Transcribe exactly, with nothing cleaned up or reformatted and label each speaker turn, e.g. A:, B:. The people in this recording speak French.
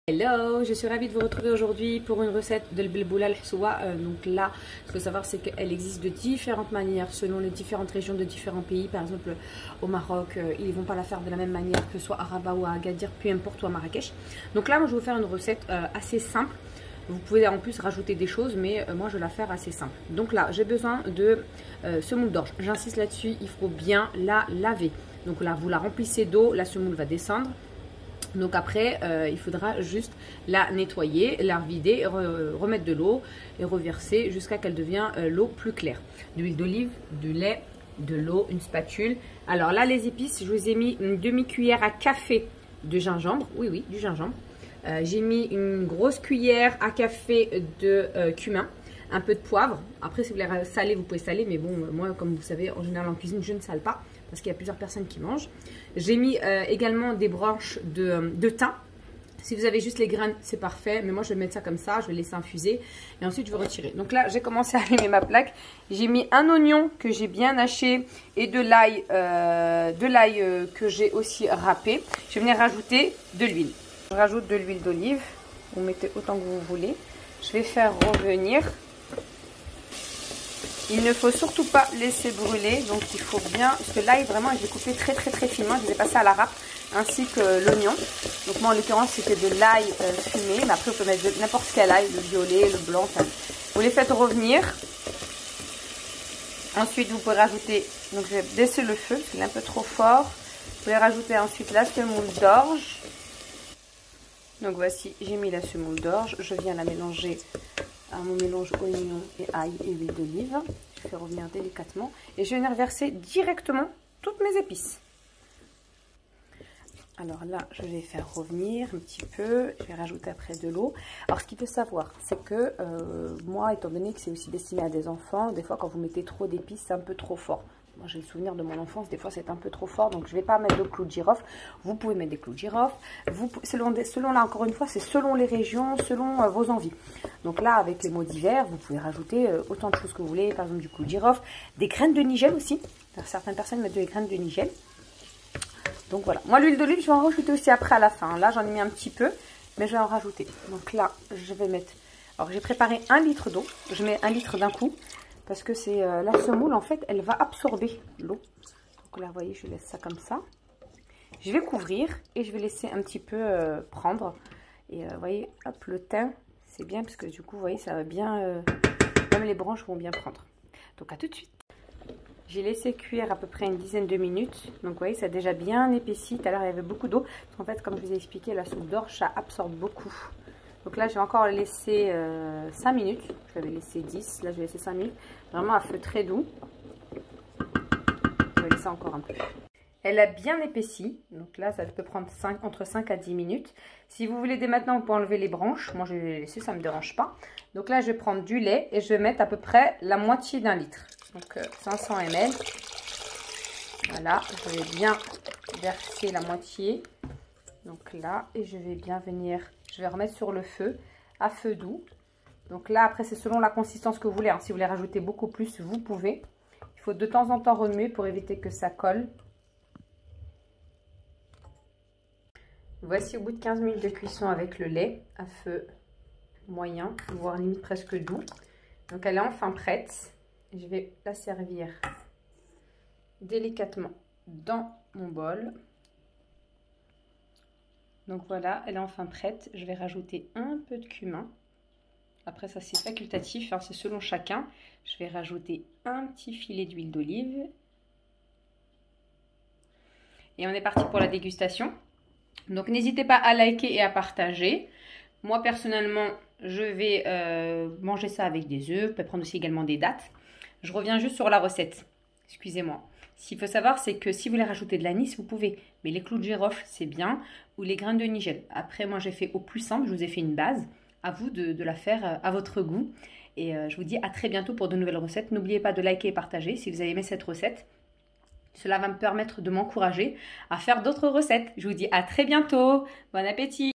A: Hello, je suis ravie de vous retrouver aujourd'hui pour une recette de l'belboula al-hsoua. Euh, donc là, ce qu'il faut savoir, c'est qu'elle existe de différentes manières selon les différentes régions de différents pays. Par exemple, au Maroc, euh, ils ne vont pas la faire de la même manière que ce soit à Rabat ou à Agadir, peu importe, ou à Marrakech. Donc là, moi, je vais vous faire une recette euh, assez simple. Vous pouvez en plus rajouter des choses, mais euh, moi, je vais la faire assez simple. Donc là, j'ai besoin de euh, semoule d'orge. J'insiste là-dessus, il faut bien la laver. Donc là, vous la remplissez d'eau, la semoule va descendre. Donc après, euh, il faudra juste la nettoyer, la revider, re remettre de l'eau et reverser jusqu'à qu'elle devienne euh, l'eau plus claire. De l'huile d'olive, du lait, de l'eau, une spatule. Alors là, les épices, je vous ai mis une demi-cuillère à café de gingembre. Oui, oui, du gingembre. Euh, J'ai mis une grosse cuillère à café de euh, cumin. Un peu de poivre. Après, si vous voulez saler, vous pouvez saler. Mais bon, moi, comme vous savez, en général en cuisine, je ne sale pas. Parce qu'il y a plusieurs personnes qui mangent. J'ai mis euh, également des branches de, de thym. Si vous avez juste les graines, c'est parfait. Mais moi, je vais mettre ça comme ça. Je vais laisser infuser. Et ensuite, je vais retirer. Donc là, j'ai commencé à allumer ma plaque. J'ai mis un oignon que j'ai bien haché. Et de l'ail euh, de l'ail euh, que j'ai aussi râpé. Je vais venir rajouter de l'huile. Je rajoute de l'huile d'olive. Vous mettez autant que vous voulez. Je vais faire revenir. Il ne faut surtout pas laisser brûler, donc il faut bien, parce que l'ail vraiment je l'ai coupé très très très finement, je l'ai passé à la râpe, ainsi que l'oignon. Donc moi en l'occurrence c'était de l'ail euh, fumé, mais après on peut mettre n'importe quel ail, le violet, le blanc, enfin, vous les faites revenir. Ensuite vous pouvez rajouter, donc je vais baisser le feu, parce qu'il est un peu trop fort. Vous pouvez rajouter ensuite la semoule d'orge. Donc voici, j'ai mis la semoule d'orge, je viens la mélanger à mon mélange oignon et ail et huile d'olive. Je fais revenir délicatement et je vais venir verser directement toutes mes épices. Alors là, je vais faire revenir un petit peu. Je vais rajouter après de l'eau. Alors ce qu'il faut savoir, c'est que euh, moi, étant donné que c'est aussi destiné à des enfants, des fois quand vous mettez trop d'épices, c'est un peu trop fort. Moi, j'ai le souvenir de mon enfance, des fois c'est un peu trop fort, donc je ne vais pas mettre de clous de girofle. Vous pouvez mettre des clous de girofle. Vous, selon, selon là, encore une fois, c'est selon les régions, selon euh, vos envies. Donc là, avec les mots d'hiver, vous pouvez rajouter euh, autant de choses que vous voulez, par exemple du clou de girofle, des graines de nigel aussi. Alors, certaines personnes mettent des graines de nigel. Donc voilà. Moi, l'huile d'olive, je vais en rajouter aussi après à la fin. Là, j'en ai mis un petit peu, mais je vais en rajouter. Donc là, je vais mettre... Alors, j'ai préparé un litre d'eau. Je mets un litre d'un coup. Parce que c'est euh, la semoule, en fait, elle va absorber l'eau. Donc là, vous voyez, je laisse ça comme ça. Je vais couvrir et je vais laisser un petit peu euh, prendre. Et euh, vous voyez, hop, le thym, c'est bien parce que du coup, vous voyez, ça va bien... Euh, même les branches vont bien prendre. Donc à tout de suite. J'ai laissé cuire à peu près une dizaine de minutes. Donc vous voyez, ça a déjà bien épaissi. Tout à l'heure, il y avait beaucoup d'eau. Parce qu'en fait, comme je vous ai expliqué, la soupe d'orge, ça absorbe beaucoup. Donc là, je vais encore laisser euh, cinq minutes. Je l'avais laissé dix. Là, je vais laisser cinq minutes. Vraiment à feu très doux. Je vais laisser encore un peu. Elle a bien épaissi. Donc là, ça peut prendre cinq, entre cinq à dix minutes. Si vous voulez dès maintenant, vous pouvez enlever les branches. Moi, je vais les laisser, ça ne me dérange pas. Donc là, je vais prendre du lait et je vais mettre à peu près la moitié d'un litre. Donc euh, cinq cents millilitres. Voilà, je vais bien verser la moitié. Donc là, et je vais bien venir... Je vais remettre sur le feu, à feu doux. Donc là, après, c'est selon la consistance que vous voulez. Hein. Si vous voulez rajouter beaucoup plus, vous pouvez. Il faut de temps en temps remuer pour éviter que ça colle. Voici au bout de quinze minutes de cuisson avec le lait à feu moyen, voire limite presque doux. Donc elle est enfin prête. Je vais la servir délicatement dans mon bol. Donc voilà, elle est enfin prête. Je vais rajouter un peu de cumin. Après ça c'est facultatif, hein, c'est selon chacun. Je vais rajouter un petit filet d'huile d'olive. Et on est parti pour la dégustation. Donc n'hésitez pas à liker et à partager. Moi personnellement, je vais euh, manger ça avec des œufs. Vous pouvez prendre aussi également des dattes. Je reviens juste sur la recette. Excusez-moi. Ce qu'il faut savoir, c'est que si vous voulez rajouter de l'anis, vous pouvez. Mais les clous de girofle, c'est bien. Ou les graines de nigel. Après, moi, j'ai fait au plus simple. Je vous ai fait une base. À vous de, de la faire à votre goût. Et euh, je vous dis à très bientôt pour de nouvelles recettes. N'oubliez pas de liker et partager si vous avez aimé cette recette. Cela va me permettre de m'encourager à faire d'autres recettes. Je vous dis à très bientôt. Bon appétit!